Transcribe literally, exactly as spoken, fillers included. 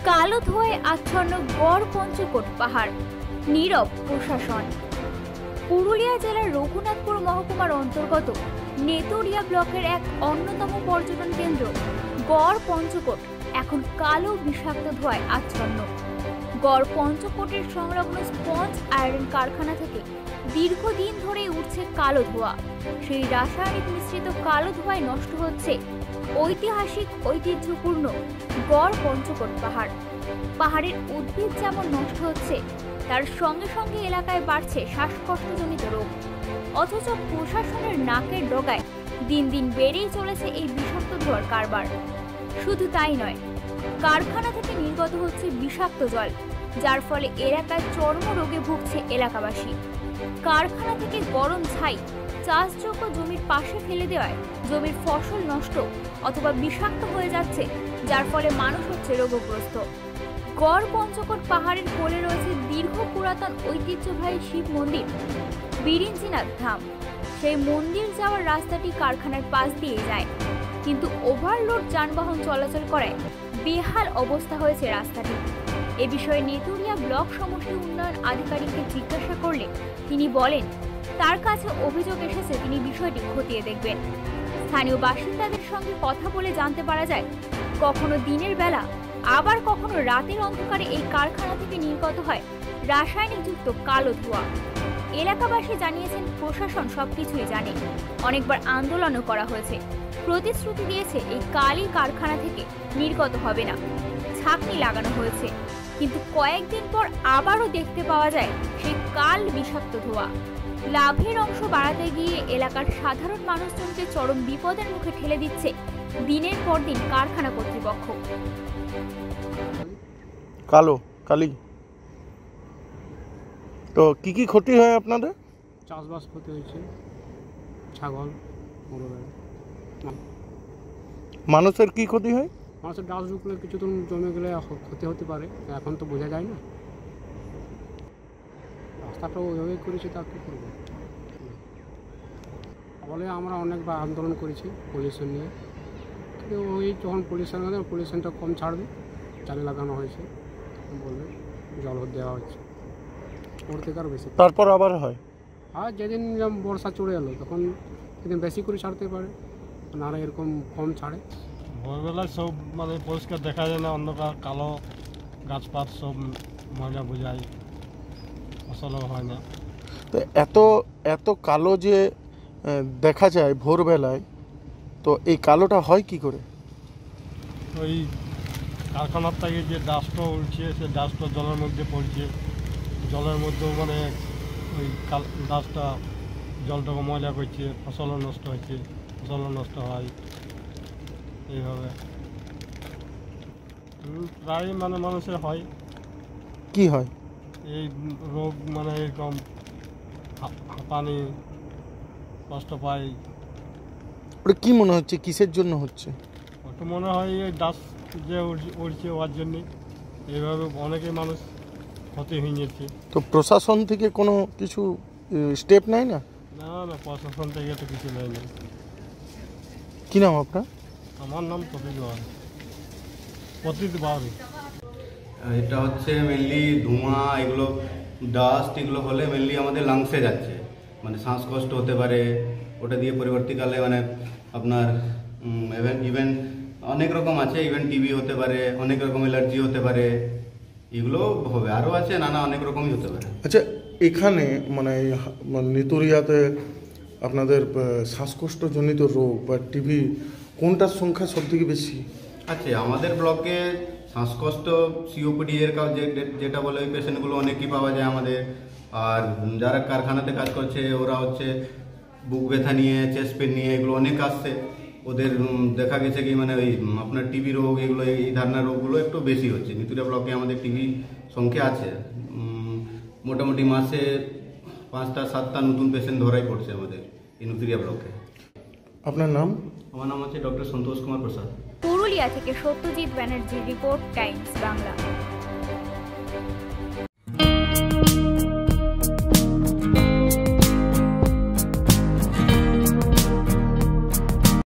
কালো ধোঁয়ায় আচ্ছন্ন গড় পঞ্চকোট পাহাড়, নীরব প্রশাসন। পুরুলিয়া জেলার রঘুনাথপুর মহকুমার অন্তর্গত নেতুরিয়া ব্লকের এক অন্যতম পর্যটন কেন্দ্র গড় পঞ্চকোট এখন কালো বিষাক্ত ধোঁয়ায় আচ্ছন্ন। গড় পঞ্চকোটের সংলগ্ন স্পঞ্জ আয়রন কারখানা থেকে দীর্ঘদিন ধরে উঠছে কালো ধোঁয়া। সেই রাসায়নিক মিশ্রিত কালো ধোঁয়ায় নষ্ট হচ্ছে ঐতিহাসিক ঐতিহ্যপূর্ণ গড় পঞ্চকোট পাহাড়। পাহাড়ের উদ্ভিদ যেমন নষ্ট হচ্ছে, তার সঙ্গে সঙ্গে এলাকায় বাড়ছে শ্বাসকষ্টজনিত রোগ। অথচ প্রশাসনের নাকের ডগায় দিন দিন বেড়েই চলেছে এই বিষাক্ত ধোঁয়ার কারবার। শুধু তাই নয়, কারখানা থেকে নির্গত হচ্ছে বিষাক্ত জল, যার ফলে এলাকায় চর্মরোগে ভুগছে এলাকাবাসী। কারখানা থেকে গরম ছাই চাষযোগ্য জমির পাশে ফেলে দেওয়ায় জমির ফসল নষ্ট অথবা বিষাক্ত হয়ে যাচ্ছে, যার ফলে মানুষ হচ্ছে রোগগ্রস্ত। গড় পঞ্চকোট পাহাড়ের কোলে রয়েছে দীর্ঘ পুরাতন ঐতিহ্যবাহী শিব মন্দির বিরিঞ্চিনাথ ধাম। সেই মন্দির যাওয়ার রাস্তাটি কারখানার পাশ দিয়ে যায়, কিন্তু ওভারলোড যানবাহন চলাচল করায় বেহাল অবস্থা হয়েছে রাস্তাটি। এ বিষয়ে নেতুরিয়া ব্লক সমষ্টি উন্নয়ন আধিকারিককে জিজ্ঞাসা করলে তিনি বলেন, তার কাছে অভিযোগ এসেছে, তিনি বিষয়টি খতিয়ে দেখবেন। স্থানীয় বাসিন্দাদের সঙ্গে কথা বলে জানতে পারা যায়, কখনো দিনের বেলা আবার কখনো রাতের অন্ধকারে এই কারখানা থেকে নির্গত হয় রাসায়নিকযুক্ত কালো ধোঁয়া। এলাকাবাসী জানিয়েছেন, প্রশাসন সবকিছুই জানে, অনেকবার আন্দোলনও করা হয়েছে, প্রতিশ্রুতি দিয়েছে এই কালি কারখানা থেকে নির্গত হবে না, ছাঁকনি লাগানো হয়েছে, কিন্তু কয়েকদিন পর আবারও দেখতে পাওয়া যায় সেই কাল বিষাক্ত ধোঁয়া। লাভের অংশ বাড়াতে গিয়ে এলাকার সাধারণ মানুষজনকে চরম বিপদের মুখে ঠেলে দিচ্ছে দিনের পর দিন কারখানা কর্তৃপক্ষ। কালো কালি তো কি কি ক্ষতি হয় আপনাদের? চাষবাস ক্ষতি হয়েছে, ছাগল, মানুষের কি ক্ষতি হয়? মানুষের ডাল ঢুকলে কিছুদিন জমে গেলে ক্ষতি হতে পারে, এখন তো বোঝা যায় না। রাস্তাটা ওইভাবেই করেছে, তা কী করবো বলে। আমরা অনেকবার আন্দোলন করেছি পলিউশন নিয়ে, কিন্তু ওই যখন পলিউশন হবে পলিউশনটা কম ছাড়বে, চালে লাগানো হয়েছে বলবে, জল দেওয়া হচ্ছে, ওর থেকে আরও বেশি। তারপর আবার হয়, আর যেদিন বর্ষা চলে এলো তখন সেদিন বেশি করে ছাড়তে পারে, নাহলে এরকম কম ছাড়ে। ভোরবেলায় সব মানে পরিষ্কার দেখা যায় না, অন্ধকার কালো, গাছপাত সব ময়লা বোঝায়, ফসলও হয় না। তো এত এত কালো যে দেখা যায় ভোরবেলায়, তো এই কালোটা হয় কি করে? ওই কারখানার থেকে যে ডাস্টও উঠছে, সে ডাস্টও জলের মধ্যে পড়ছে, জলের মধ্যেও মানে ওই ডাস্টটা জলটাকে ময়লা করছে, ফসলও নষ্ট হচ্ছে, ফসলও নষ্ট হয়। এইভাবে প্রায় মানে মানুষের হয়। কি হয়? এই রোগ মানে এরকম হাঁপানি, কষ্ট পায়। ওটা কি মনে হচ্ছে কিসের জন্য হচ্ছে? ওটা মনে হয় এই ডাস্ট যে উঠছে ওর জন্যে এইভাবে অনেকে মানুষ ক্ষতি হয়ে যাচ্ছে। তো প্রশাসন থেকে কোনো কিছু স্টেপ নেয় না? না না, প্রশাসন থেকে তো কিছু নেয় না। কী নাম আপনার? আমার নাম প্রতীক বাউরি। প্রতীক বাউরি। এটা হচ্ছে মেনলি ধোঁয়া, এগুলো ডাস্ট, এগুলো হলে মেনলি আমাদের লাংসে যাচ্ছে, মানে শ্বাসকষ্ট হতে পারে। ওটা দিয়ে পরবর্তীকালে মানে আপনার ইভেন ইভেন অনেক রকম আছে, ইভেন টিবি হতে পারে, অনেক রকম অ্যালার্জি হতে পারে, এগুলো হবে, আরও আছে নানা অনেক রকমই হতে পারে। আচ্ছা, এখানে মানে নেতুরিয়াতে আপনাদের শ্বাসকষ্টজনিত রোগ বা টিবি কোনটার সংখ্যা সব থেকে বেশি? আচ্ছা, আমাদের ব্লকে শ্বাসকষ্ট, সিওপিডি এর যেটা বলে ওই পেশেন্টগুলো অনেকই পাওয়া যায় আমাদের। আর যারা কারখানাতে কাজ করছে ওরা হচ্ছে বুক ব্যথা নিয়ে, চেস্ট পেন নিয়ে, এগুলো অনেক আসছে। ওদের দেখা গেছে কি মানে ওই আপনার টিবি রোগ, এগুলো এই ধরনের রোগগুলো একটু বেশি হচ্ছে। নেতুরিয়া ব্লকে আমাদের টিবি সংখ্যা আছে, মোটামুটি মাসে পাঁচটা সাতটা নতুন পেশেন্ট ধরাই পড়ছে আমাদের এই নেতুরিয়া ব্লকে। আপনার নাম? আমার নাম আছে ডক্টর সন্তোষ কুমার প্রসাদ। পুরুলিয়া থেকে সত্যজিৎ ব্যানার্জির রিপোর্ট, টাইমস বাংলা।